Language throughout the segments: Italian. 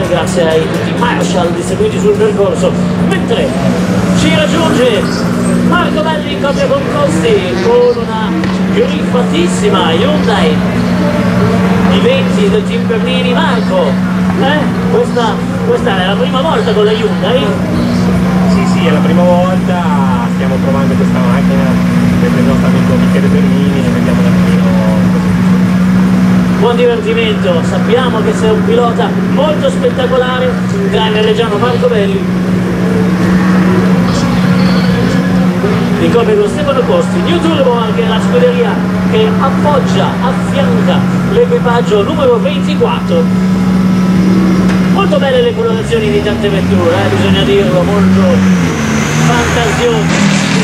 grazie ai tutti i Marshall distribuiti sul percorso, mentre ci raggiunge Marco Belli in coppia con Costi con una griffatissima Hyundai i 20 del team Bernini. Marco, questa è la prima volta con la Hyundai? Sì, è la prima volta, stiamo provando questa macchina per il nostro amico Michele Bernini e vediamo un attimino. Buon divertimento, sappiamo che sei un pilota molto spettacolare, driver reggiano Marco Belli. In coppia con Stefano Costi, New Turbo, anche la scuderia che appoggia, affianca l'equipaggio numero 24. Molto belle le colorazioni di tante vetture, bisogna dirlo, molto fantasiose.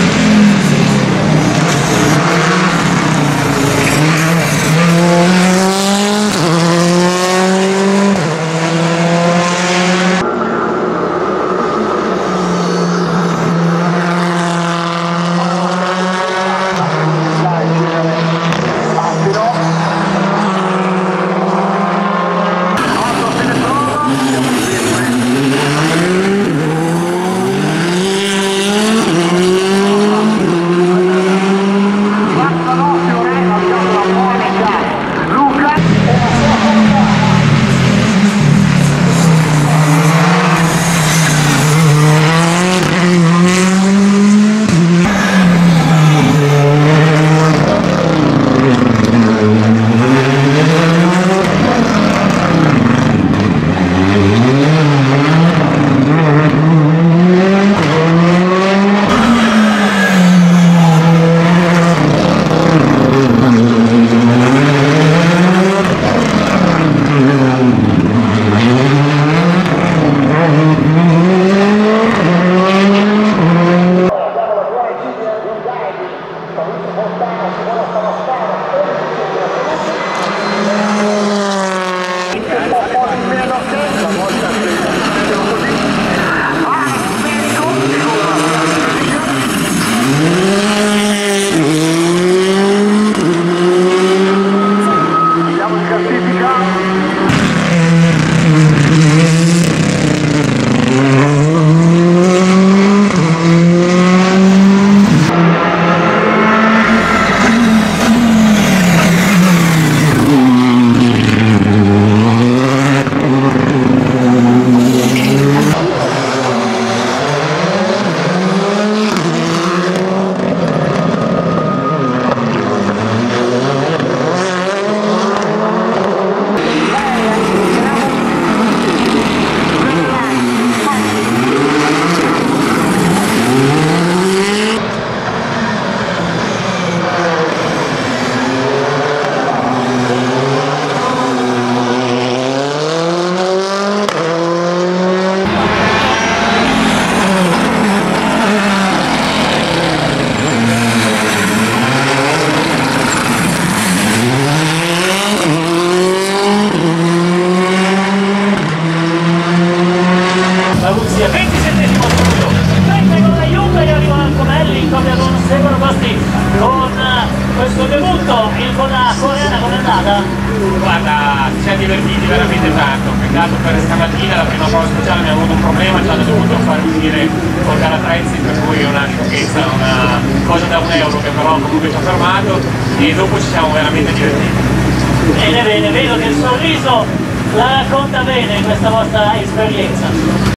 Guarda, ci siamo divertiti veramente tanto, peccato per stamattina, la prima prova speciale abbiamo avuto un problema, ci hanno dovuto far uscire con Calatrenzi, per cui una sciocchezza, una cosa da €1 che però comunque ci ha fermato e dopo ci siamo veramente divertiti. Bene, vedo che il sorriso la racconta bene questa vostra esperienza.